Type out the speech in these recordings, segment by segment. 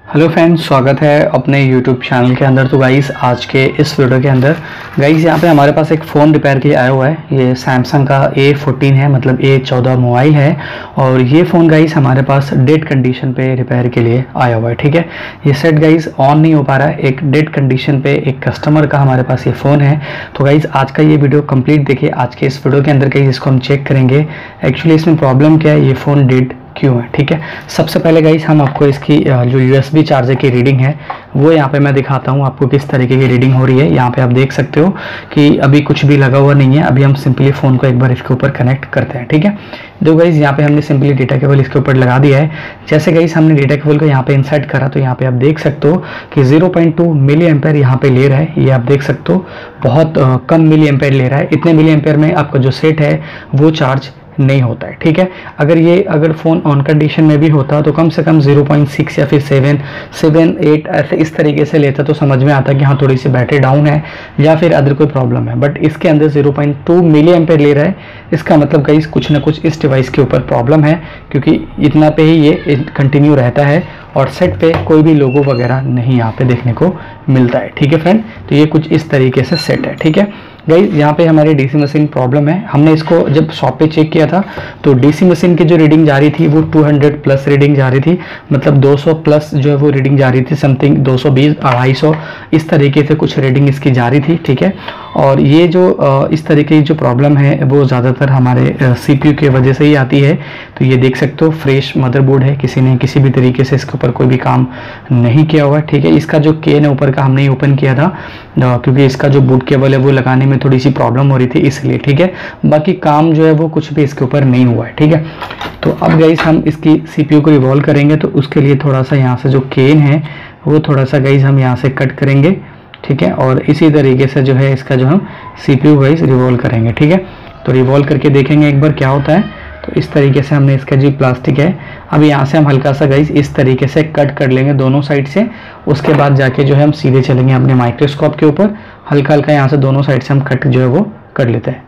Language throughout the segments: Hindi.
हेलो फ्रेंड्स, स्वागत है अपने यूट्यूब चैनल के अंदर। तो गाइस आज के इस वीडियो के अंदर गाइस यहाँ पे हमारे पास एक फ़ोन रिपेयर के लिए आया हुआ है। ये सैमसंग का A14 है, मतलब A14 मोबाइल है। और ये फ़ोन गाइस हमारे पास डेड कंडीशन पे रिपेयर के लिए आया हुआ है। ठीक है, ये सेट गाइस ऑन नहीं हो पा रहा है। एक डेड कंडीशन पे एक कस्टमर का हमारे पास ये फ़ोन है। तो गाइस आज का ये वीडियो कंप्लीट देखिए। आज के इस वीडियो के अंदर गाइस इसको हम चेक करेंगे एक्चुअली इसमें प्रॉब्लम क्या है, ये फ़ोन डेड क्यों है। ठीक है, सबसे पहले गाइस हम आपको इसकी जो USB चार्जर की रीडिंग है वो यहाँ पे मैं दिखाता हूँ आपको किस तरीके की रीडिंग हो रही है। यहाँ पे आप देख सकते हो कि अभी कुछ भी लगा हुआ नहीं है। अभी हम सिंपली फ़ोन को एक बार इसके ऊपर कनेक्ट करते हैं। ठीक है, देखो गाइस यहाँ पे हमने सिंपली डेटा केबल इसके ऊपर लगा दिया है। जैसे गाइस हमने डेटा केबल को यहाँ पे इंसर्ट करा तो यहाँ पे आप देख सकते हो कि 0.2 मिली एम्पेयर यहाँ पे ले रहा है। ये आप देख सकते हो बहुत कम मिली एम्पेयर ले रहा है। इतने मिली एम्पेयर में आपका जो सेट है वो चार्ज नहीं होता है। ठीक है, अगर फ़ोन ऑन कंडीशन में भी होता तो कम से कम 0.6 या फिर 7, 8 ऐसे इस तरीके से लेता तो समझ में आता कि हाँ थोड़ी सी बैटरी डाउन है या फिर अदर कोई प्रॉब्लम है। बट इसके अंदर 0.2 मिली एम्पेयर ले रहा है। इसका मतलब गाइस कुछ ना कुछ इस डिवाइस के ऊपर प्रॉब्लम है, क्योंकि इतना पे ही ये कंटिन्यू रहता है और सेट पे कोई भी लोगो वगैरह नहीं यहाँ पे देखने को मिलता है। ठीक है फ्रेंड, तो ये कुछ इस तरीके से सेट है। ठीक है गाइस, यहाँ पे हमारी डीसी मशीन प्रॉब्लम है। हमने इसको जब शॉप पे चेक किया था तो डीसी मशीन की जो रीडिंग जा रही थी वो 200 प्लस रीडिंग जा रही थी, मतलब 200 प्लस जो है वो रीडिंग जा रही थी। समथिंग 220, 250 इस तरीके से कुछ रीडिंग इसकी जा रही थी। ठीक है, और ये जो इस तरीके की जो प्रॉब्लम है वो ज़्यादातर हमारे CPU की वजह से ही आती है। तो ये देख सकते हो फ्रेश मदरबोर्ड है, किसी ने किसी भी तरीके से इसके ऊपर कोई भी काम नहीं किया हुआ है। ठीक है, इसका जो केन है ऊपर का हमने ओपन किया था क्योंकि इसका जो बूट केबल है वो लगाने में थोड़ी सी प्रॉब्लम हो रही थी इसलिए। ठीक है, बाकी काम जो है वो कुछ भी इसके ऊपर नहीं हुआ है। ठीक है, तो अब गाइस हम इसकी CPU को रिवॉल्व करेंगे तो उसके लिए थोड़ा सा यहाँ से जो केन है वो थोड़ा सा गाइस हम यहाँ से कट करेंगे। ठीक है, और इसी तरीके से जो है इसका जो हम CPU गाइस रिवॉल्व करेंगे। ठीक है, तो रिवॉल्व करके देखेंगे एक बार क्या होता है। तो इस तरीके से हमने इसका जो प्लास्टिक है अब यहाँ से हम हल्का सा गाइस इस तरीके से कट कर लेंगे दोनों साइड से। उसके बाद जाके जो है हम सीधे चलेंगे अपने माइक्रोस्कोप के ऊपर। हल्का हल्का यहाँ से दोनों साइड से हम कट जो है वो कर लेते हैं।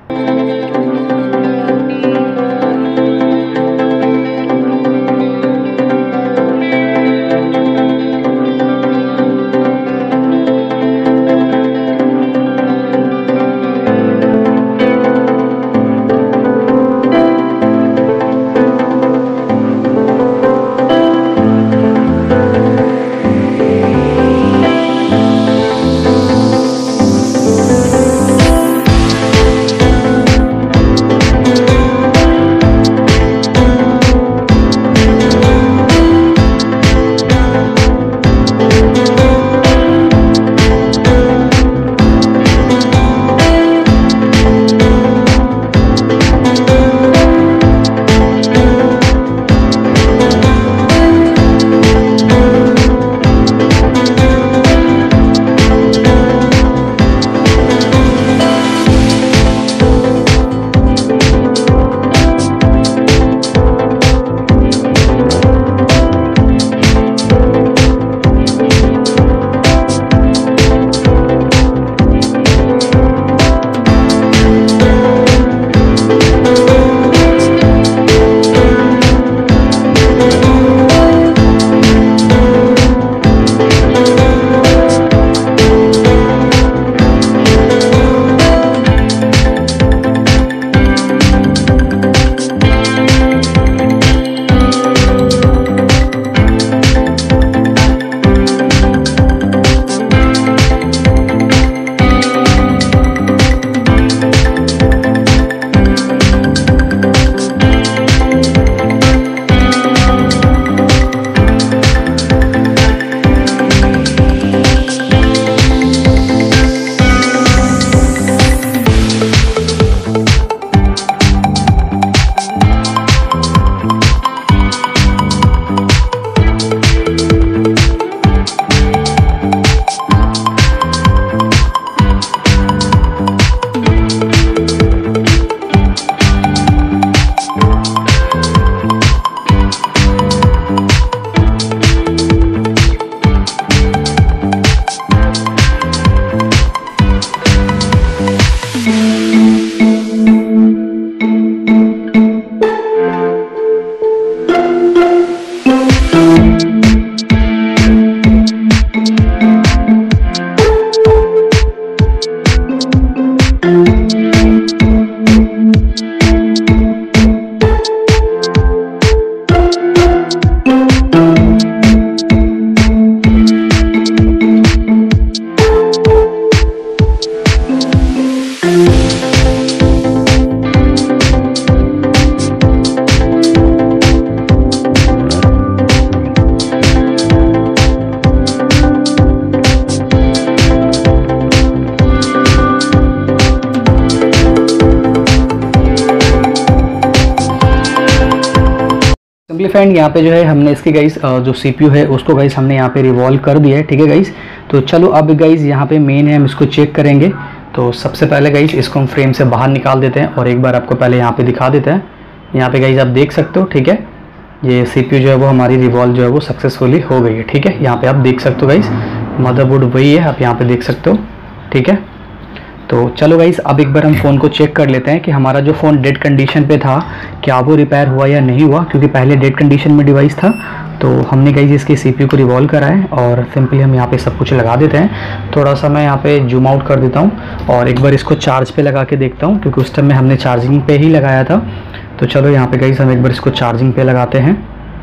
सिंपली फ्रेंड यहाँ पे जो है हमने इसकी गाइस जो CPU है उसको गाइस हमने यहाँ पे रिवॉल्व कर दिया है, ठीक है गाइस। तो चलो अब गाइस यहाँ पे मेन है, हम इसको चेक करेंगे। तो सबसे पहले गाइस इसको हम फ्रेम से बाहर निकाल देते हैं और एक बार आपको पहले यहाँ पे दिखा देते हैं। यहाँ पे गाइस आप देख सकते हो, ठीक है, ये CPU जो है वो हमारी रिवॉल्व जो है वो सक्सेसफुली हो गई है, ठीक है। यहाँ पे आप देख सकते हो गाइस, मदरबोर्ड वही है, आप यहाँ पे देख सकते हो, ठीक है। तो चलो गाइस अब एक बार हम फ़ोन को चेक कर लेते हैं कि हमारा जो फ़ोन डेड कंडीशन पे था क्या वो रिपेयर हुआ या नहीं हुआ, क्योंकि पहले डेड कंडीशन में डिवाइस था। तो हमने गाइस इसकी CPU को रिवॉल्व करा है और सिंपली हम यहाँ पे सब कुछ लगा देते हैं। थोड़ा सा मैं यहाँ पे जूम आउट कर देता हूँ और एक बार इसको चार्ज पे लगा के देखता हूँ, क्योंकि उस टाइम में हमने चार्जिंग पे ही लगाया था। तो चलो यहाँ पे गाइस हम एक बार इसको चार्जिंग पे लगाते हैं,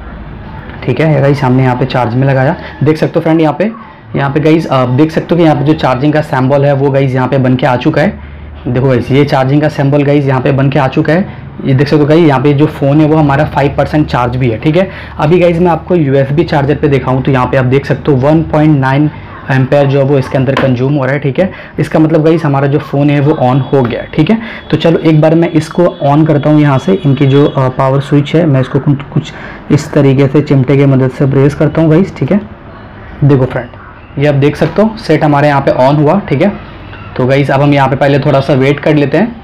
ठीक है गाइस। हमने यहाँ पे चार्ज में लगाया, देख सकते हो फ्रेंड यहाँ पे गाइस आप देख सकते हो कि यहाँ पे जो चार्जिंग का सिंबल है वो गाइस यहाँ पे बन के आ चुका है। देखो गाइस ये चार्जिंग का सिंबल गाइस यहाँ पे बन के आ चुका है, ये देख सकते हो गाइस। यहाँ पे जो फ़ोन है वो हमारा 5% चार्ज भी है, ठीक है। अभी गाइस मैं आपको USB चार्जर पे दिखाऊं तो यहाँ पे आप देख सकते हो 1.9 एम्पेयर जो है वो इसके अंदर कंज्यूम हो रहा है, ठीक है। इसका मतलब गाइस हमारा जो फ़ोन है वो ऑन हो गया, ठीक है। तो चलो एक बार मैं इसको ऑन करता हूँ यहाँ से। इनकी जो पावर स्विच है मैं इसको कुछ इस तरीके से चिमटे की मदद से प्रेस करता हूँ गाइस, ठीक है। देखो फ्रेंड ये आप देख सकते हो सेट हमारे यहाँ पे ऑन हुआ, ठीक है। तो गाइस अब हम यहाँ पे पहले थोड़ा सा वेट कर लेते हैं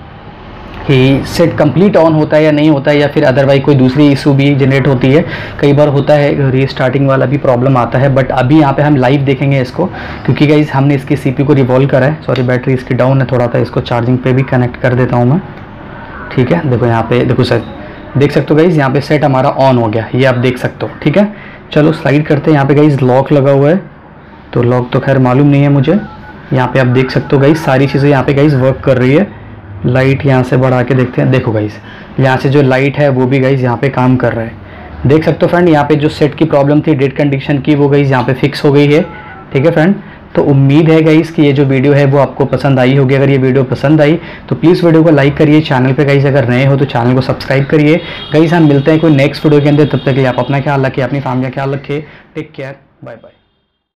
कि सेट कंप्लीट ऑन होता है या नहीं होता है, या फिर अदरवाइज कोई दूसरी इशू भी जनरेट होती है। कई बार होता है रीस्टार्टिंग वाला भी प्रॉब्लम आता है, बट अभी यहाँ पे हम लाइव देखेंगे इसको, क्योंकि गाइस हमने इसकी CPU को रिवॉल्व करा है। सॉरी बैटरी इसकी डाउन है थोड़ा सा, इसको चार्जिंग पे भी कनेक्ट कर देता हूँ मैं, ठीक है। देखो यहाँ पे देखो सर, देख सकते हो गाइस यहाँ पे सेट हमारा ऑन हो गया, ये आप देख सकते हो, ठीक है। चलो स्लाइड करते हैं। यहाँ पे गाइस लॉक लगा हुआ है, तो लॉक तो खैर मालूम नहीं है मुझे। यहाँ पे आप देख सकते हो गाइस सारी चीज़ें यहाँ पे गाइस वर्क कर रही है। लाइट यहाँ से बढ़ा के देखते हैं, देखो गाइस यहाँ से जो लाइट है वो भी गाइस यहाँ पे काम कर रहा है। देख सकते हो फ्रेंड यहाँ पे जो सेट की प्रॉब्लम थी डेड कंडीशन की वो गाइस यहाँ पे फिक्स हो गई है, ठीक है फ्रेंड। तो उम्मीद है गाइस कि ये जो वीडियो है वो आपको पसंद आई होगी। अगर ये वीडियो पसंद आई तो प्लीज़ वीडियो को लाइक करिए। चैनल पे गाइस अगर नए हो तो चैनल को सब्सक्राइब करिए। गाइस हम मिलते हैं कोई नेक्स्ट वीडियो के अंदर, तब तक के लिए आप अपना ख्याल रखिए, अपनी फैमिली का ख्याल रखिए। Take care, bye bye.